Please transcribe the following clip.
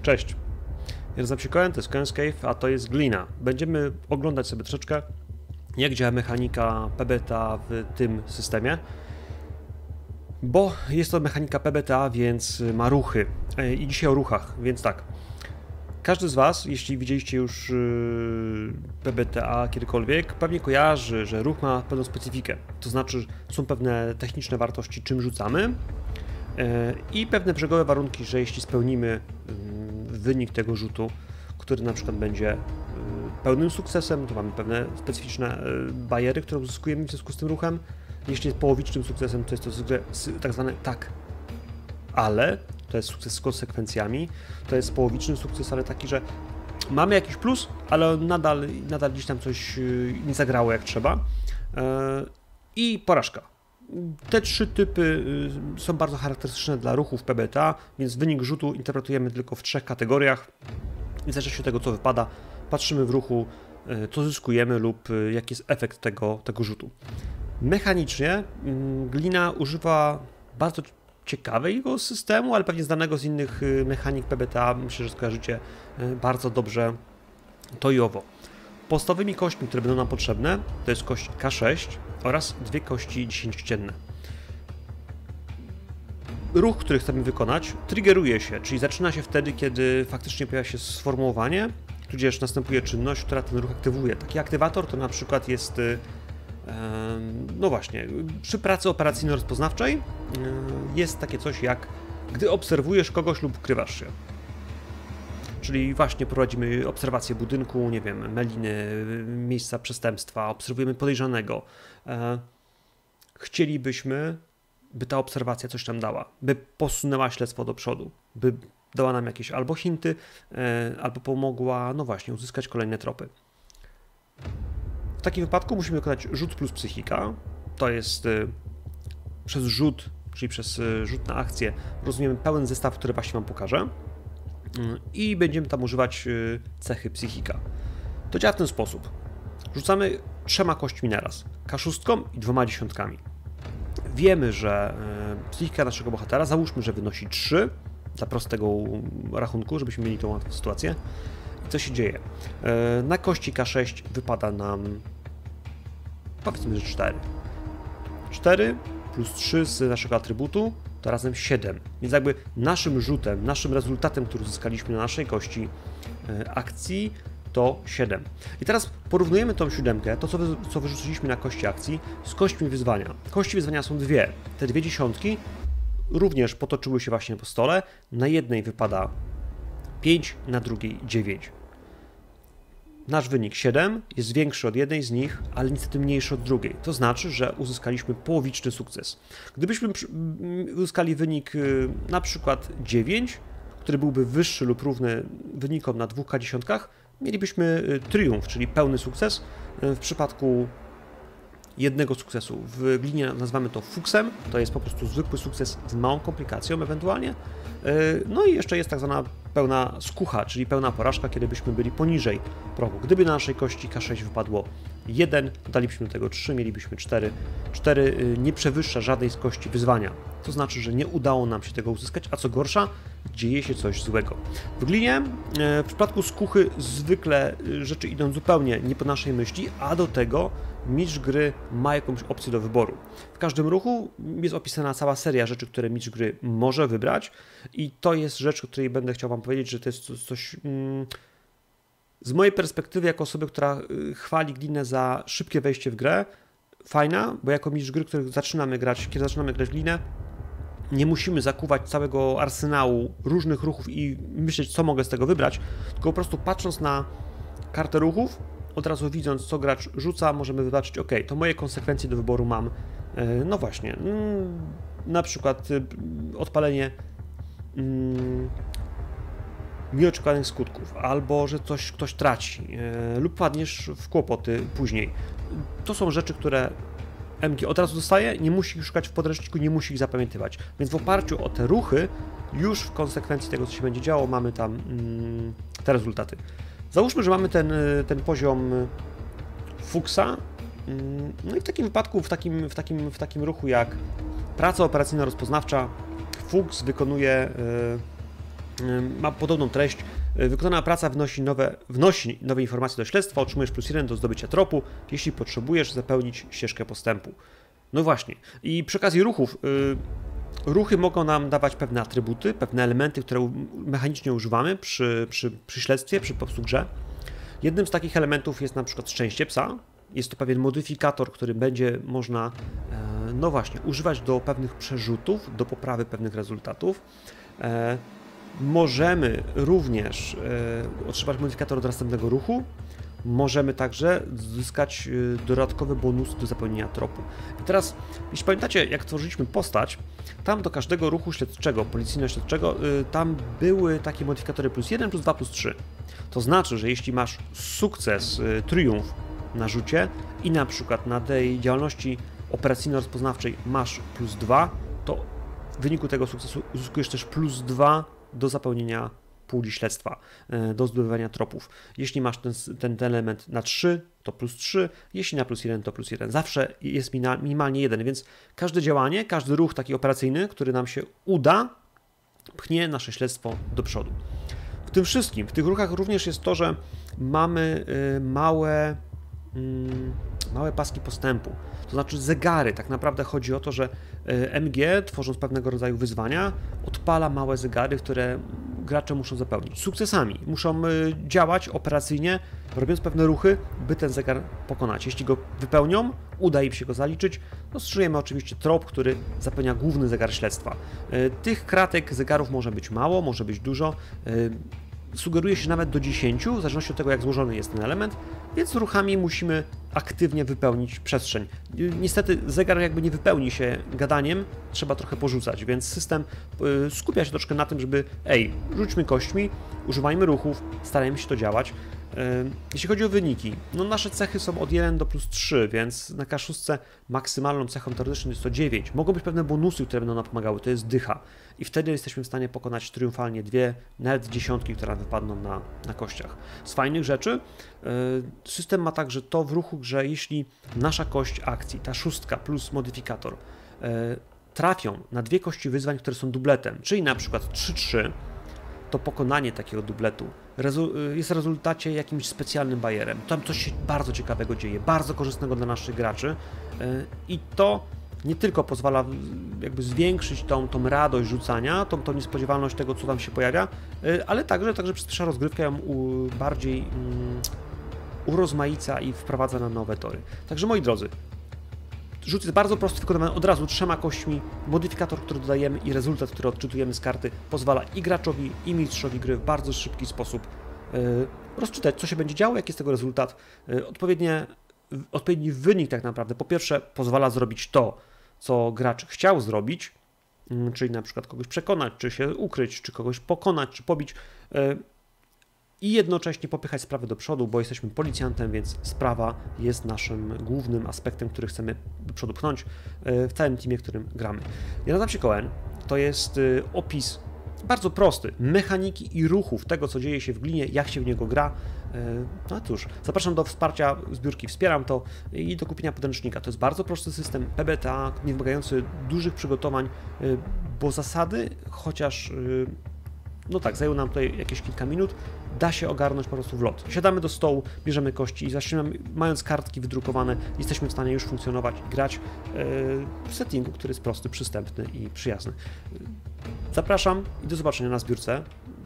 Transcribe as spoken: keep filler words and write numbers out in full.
Cześć, ja nazywam się Koen, to jest Koen's Cave, a to jest glina. Będziemy oglądać sobie troszeczkę, jak działa mechanika P B T A w tym systemie, bo jest to mechanika P B T A, więc ma ruchy i dzisiaj o ruchach, więc tak. Każdy z Was, jeśli widzieliście już P B T A kiedykolwiek, pewnie kojarzy, że ruch ma pewną specyfikę, to znaczy są pewne techniczne wartości, czym rzucamy i pewne brzegowe warunki, że jeśli spełnimy wynik tego rzutu, który na przykład będzie pełnym sukcesem, to mamy pewne specyficzne bariery, które uzyskujemy w związku z tym ruchem. Jeśli jest połowicznym sukcesem, to jest to tak zwane tak, ale to jest sukces z konsekwencjami, to jest połowiczny sukces, ale taki, że mamy jakiś plus, ale nadal, nadal gdzieś tam coś nie zagrało jak trzeba i porażka. Te trzy typy są bardzo charakterystyczne dla ruchów P B T A, więc wynik rzutu interpretujemy tylko w trzech kategoriach. W zależności od tego, co wypada, patrzymy w ruchu, co zyskujemy lub jaki jest efekt tego, tego rzutu. Mechanicznie glina używa bardzo ciekawego systemu, ale pewnie znanego z innych mechanik P B T A. Myślę, że skojarzycie bardzo dobrze to i owo. Podstawowymi kośćmi, które będą nam potrzebne, to jest kość K sześć oraz dwie kości dziesięciocienne. Ruch, który chcemy wykonać, triggeruje się, czyli zaczyna się wtedy, kiedy faktycznie pojawia się sformułowanie, tudzież następuje czynność, która ten ruch aktywuje. Taki aktywator to na przykład jest, no właśnie, przy pracy operacyjno-rozpoznawczej jest takie coś jak, gdy obserwujesz kogoś lub ukrywasz się. Czyli właśnie prowadzimy obserwację budynku, nie wiem, meliny, miejsca przestępstwa, obserwujemy podejrzanego. Chcielibyśmy, by ta obserwacja coś nam dała, by posunęła śledztwo do przodu, by dała nam jakieś albo hinty, albo pomogła, no właśnie, uzyskać kolejne tropy. W takim wypadku musimy wykonać rzut plus psychika. To jest przez rzut, czyli przez rzut na akcję, rozumiemy pełen zestaw, który właśnie Wam pokażę. I będziemy tam używać cechy psychika. To działa w ten sposób. Rzucamy trzema kośćmi naraz, K sześć i dwoma dziesiątkami. Wiemy, że psychika naszego bohatera, załóżmy, że wynosi trzy, dla prostego rachunku, żebyśmy mieli tą łatwą sytuację. I co się dzieje? Na kości K sześć wypada nam, powiedzmy, że cztery. cztery plus trzy z naszego atrybutu to razem siedem. Więc jakby naszym rzutem, naszym rezultatem, który uzyskaliśmy na naszej kości akcji, to siedem. I teraz porównujemy tą siódemkę, to co, wy, co wyrzuciliśmy na kości akcji, z kośćmi wyzwania. Kości wyzwania są dwie. Te dwie dziesiątki również potoczyły się właśnie po stole. Na jednej wypada pięć, na drugiej dziewięć. Nasz wynik siedem jest większy od jednej z nich, ale niestety mniejszy od drugiej. To znaczy, że uzyskaliśmy połowiczny sukces. Gdybyśmy uzyskali wynik na przykład dziewięć, który byłby wyższy lub równy wynikom na dwóch K dziesiątkach, mielibyśmy triumf, czyli pełny sukces. W przypadku jednego sukcesu w glinie nazywamy to fuksem, to jest po prostu zwykły sukces z małą komplikacją ewentualnie. No i jeszcze jest tak zwana pełna skucha, czyli pełna porażka, kiedy byśmy byli poniżej progu. Gdyby na naszej kości K sześć wypadło jeden, dalibyśmy do tego trzy, mielibyśmy cztery. cztery nie przewyższa żadnej z kości wyzwania. To znaczy, że nie udało nam się tego uzyskać, a co gorsza, dzieje się coś złego. W glinie, w przypadku skuchy, zwykle rzeczy idą zupełnie nie po naszej myśli, a do tego mistrz gry ma jakąś opcję do wyboru. W każdym ruchu jest opisana cała seria rzeczy, które mistrz gry może wybrać i to jest rzecz, o której będę chciał Wam powiedzieć, że to jest coś... Mm, z mojej perspektywy, jako osoby, która chwali glinę za szybkie wejście w grę, fajna, bo jako mistrz gry, który zaczynamy grać, kiedy zaczynamy grać w glinę, nie musimy zakuwać całego arsenału różnych ruchów i myśleć, co mogę z tego wybrać, tylko po prostu patrząc na kartę ruchów, od razu widząc, co gracz rzuca, możemy wybaczyć, ok, to moje konsekwencje do wyboru mam, no właśnie, na przykład odpalenie nieoczekiwanych skutków, albo że coś ktoś traci, lub padniesz w kłopoty później. To są rzeczy, które M G od razu dostaje, nie musi ich szukać w podręczniku, nie musi ich zapamiętywać. Więc w oparciu o te ruchy, już w konsekwencji tego, co się będzie działo, mamy tam mm, te rezultaty. Załóżmy, że mamy ten, ten poziom fuksa, no i w takim wypadku, w takim, w takim, w takim ruchu jak praca operacyjno-rozpoznawcza, fuks wykonuje ma podobną treść. Wykonana praca wnosi nowe, wnosi nowe informacje do śledztwa, otrzymujesz plus jeden do zdobycia tropu, jeśli potrzebujesz zapełnić ścieżkę postępu. No właśnie. I przy okazji ruchów, yy, ruchy mogą nam dawać pewne atrybuty, pewne elementy, które mechanicznie używamy przy, przy, przy śledztwie, przy po prostu grze. Jednym z takich elementów jest na przykład szczęście psa. Jest to pewien modyfikator, który będzie można, yy, no właśnie, używać do pewnych przerzutów, do poprawy pewnych rezultatów. Yy, Możemy również e, otrzymać modyfikator do następnego ruchu. Możemy także zyskać e, dodatkowe bonusy do zapełnienia tropu. I teraz, jeśli pamiętacie, jak tworzyliśmy postać, tam do każdego ruchu śledczego, policyjno-śledczego, e, tam były takie modyfikatory plus jeden, plus dwa, plus trzy. To znaczy, że jeśli masz sukces, e, triumf na rzucie i na przykład na tej działalności operacyjno-rozpoznawczej masz plus dwa, to w wyniku tego sukcesu uzyskujesz też plus dwa do zapełnienia puli śledztwa, do zdobywania tropów. Jeśli masz ten, ten, ten element na trzy, to plus trzy, jeśli na plus jeden, to plus jeden. Zawsze jest minimalnie jeden, więc każde działanie, każdy ruch taki operacyjny, który nam się uda, pchnie nasze śledztwo do przodu. W tym wszystkim, w tych ruchach również jest to, że mamy małe, małe paski postępu. To znaczy zegary, tak naprawdę chodzi o to, że M G, tworząc pewnego rodzaju wyzwania, odpala małe zegary, które gracze muszą zapełnić sukcesami. Muszą działać operacyjnie, robiąc pewne ruchy, by ten zegar pokonać. Jeśli go wypełnią, uda im się go zaliczyć, dostrzejemy oczywiście trop, który zapełnia główny zegar śledztwa. Tych kratek zegarów może być mało, może być dużo. Sugeruje się nawet do dziesięciu, w zależności od tego, jak złożony jest ten element, więc ruchami musimy aktywnie wypełnić przestrzeń. Niestety zegar jakby nie wypełni się gadaniem, trzeba trochę porzucać, więc system skupia się troszkę na tym, żeby ej, rzućmy kośćmi, używajmy ruchów, starajmy się to działać. Jeśli chodzi o wyniki, no nasze cechy są od jeden do plus trzy, więc na K sześć maksymalną cechą teoretyczną jest to dziewięć. Mogą być pewne bonusy, które będą nam pomagały, to jest dycha. I wtedy jesteśmy w stanie pokonać triumfalnie dwie, nawet dziesiątki, które nam wypadną na, na kościach. Z fajnych rzeczy system ma także to w ruchu, że jeśli nasza kość akcji, ta szóstka plus modyfikator, trafią na dwie kości wyzwań, które są dubletem, czyli na przykład trzy trzy, to pokonanie takiego dubletu jest w rezultacie jakimś specjalnym bajerem. Tam coś się bardzo ciekawego dzieje, bardzo korzystnego dla naszych graczy i to nie tylko pozwala jakby zwiększyć tą, tą radość rzucania, tą, tą niespodziewalność tego, co tam się pojawia, ale także, także przyspiesza rozgrywkę, ją bardziej um, urozmaica i wprowadza na nowe tory. Także moi drodzy, rzut jest bardzo prosty, wykonywany od razu trzema kośćmi. Modyfikator, który dodajemy i rezultat, który odczytujemy z karty, pozwala i graczowi, i mistrzowi gry w bardzo szybki sposób yy, rozczytać, co się będzie działo, jaki jest tego rezultat. Yy, odpowiednie, odpowiedni wynik tak naprawdę, po pierwsze, pozwala zrobić to, co gracz chciał zrobić, yy, czyli na przykład kogoś przekonać, czy się ukryć, czy kogoś pokonać, czy pobić. Yy, I jednocześnie popychać sprawę do przodu, bo jesteśmy policjantem, więc sprawa jest naszym głównym aspektem, który chcemy do przodu pchnąć w całym teamie, w którym gramy. Ja nazywam się Koen, to jest opis bardzo prosty mechaniki i ruchów tego, co dzieje się w Glinie, jak się w niego gra. No cóż, zapraszam do wsparcia zbiórki, wspieram to i do kupienia podręcznika. To jest bardzo prosty system P B T A, nie wymagający dużych przygotowań, bo zasady, chociaż no tak, zajęło nam tutaj jakieś kilka minut, da się ogarnąć po prostu w lot. Siadamy do stołu, bierzemy kości i zaczynamy, mając kartki wydrukowane, jesteśmy w stanie już funkcjonować i grać w settingu, który jest prosty, przystępny i przyjazny. Zapraszam i do zobaczenia na zbiórce.